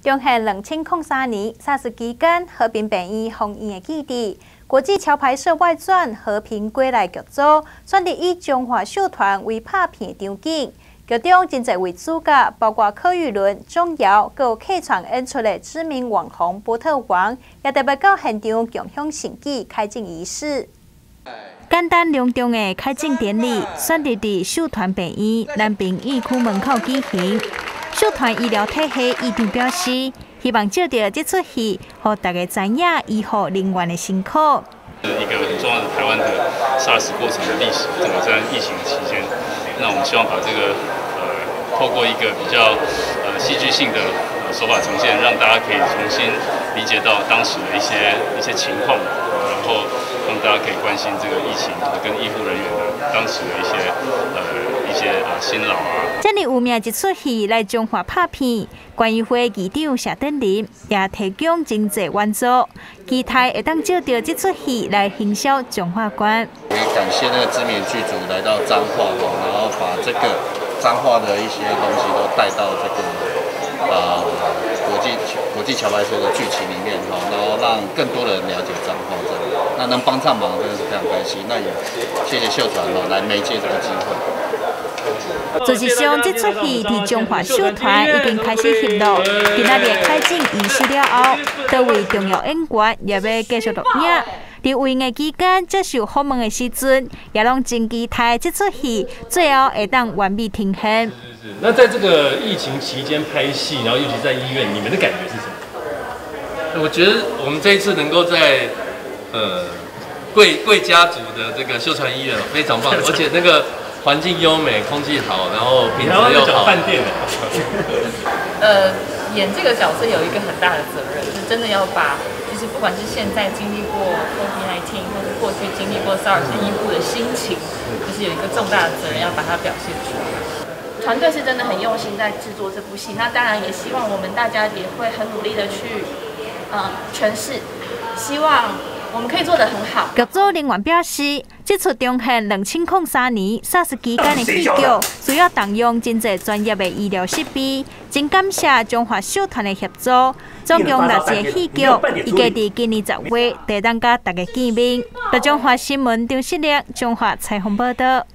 中现2003年SARS期间和平病院封院的基地，国际桥牌社外传和平归来剧组选择以中华秀团为拍片的场景。剧中真侪位主角，包括柯宇伦、钟瑶，还有客串演出的知名网红波特王，也特别到现场共享盛举开镜仪式。简单隆重的开镜典礼，选择伫秀团病院南平医区门口举行。秀团医疗体系院长表示，希望借着这出戏，让大家知影医护人员的辛苦。 一个很重要的台湾的 SARS 过程的历史，正好在疫情的期间，那我们希望把这个透过一个比较戏剧性的手法呈现，让大家可以重新理解到当时的一些情况，然后让大家可以关心这个疫情跟医护人员的当时的一些辛劳啊。 这么有名一出戏来中华拍片，关于会议长谢振林也提供真侪援助，期待会当借着这出戏来行销中华馆。 也感谢那个知名剧组来到彰化，然后把这个彰化的一些东西都带到这个国际桥牌社的剧情里面哈，然后让更多人了解彰化这里。那能帮上忙真的是非常开心。那也谢谢秀团来媒介这个机会。 事实上，这出戏伫中华秀团已经开始翕录，今仔日开镜仪式了后，多位重要演员也要继续录影。伫为的期间接受访问的时阵，也拢真期待这出戏最后会当完美呈现。 那在这个疫情期间拍戏，然后尤其在医院，你们的感觉是什么？ 我觉得我们这一次能够在贵家族的这个秀传医院非常棒，而且那个环境优美，空气好，然后品质又好。 饭店演这个角色有一个很大的责任，是真的要把，就是不管是现在经历过 COVID-19， 或是过去经历过 SARS 医护的心情，就是有一个重大的责任要把它表现出来。 团队是真的很用心在制作这部戏，那当然也希望我们大家也会很努力的去诠释，希望我们可以做得很好。 剧组人员表示，这出重现2003年 SARS 期间的戏剧，需要动用真侪专业的医疗设备。真感谢中华秀团的协助，总共6个戏剧，预计伫今年10月，会当甲大家见面。中华新闻张世亮，中华采访报道。